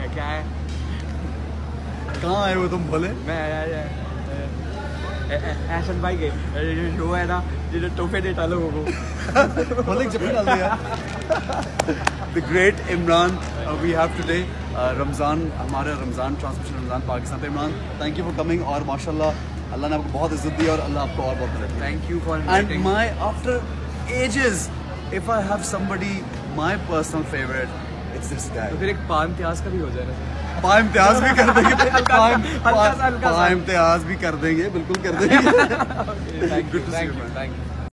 क्या है? कहाँ आए हो तुम भोले? मैं एहसन भाई के शो है ना जिन्हें तोहफे देता लोगों को। भोले जब भी डाल दिया। The great Imran we have today Ramzan, हमारे रमज़ान ट्रांसमिशन रमज़ान पाकिस्तान पे। Imran thank you for coming और माशाल्लाह अल्लाह ने आपको बहुत इज्जत दी और अल्लाह आपको और बहुत करे। Thank you for and my after ages if I have somebody my personal favourite it's this guy. तो फिर एक पा इम्तियाज का भी हो जाएगा। पा इम्तियाज भी कर देंगे। पा इम्तियाज भी कर देंगे, बिल्कुल कर देंगे। Thank you.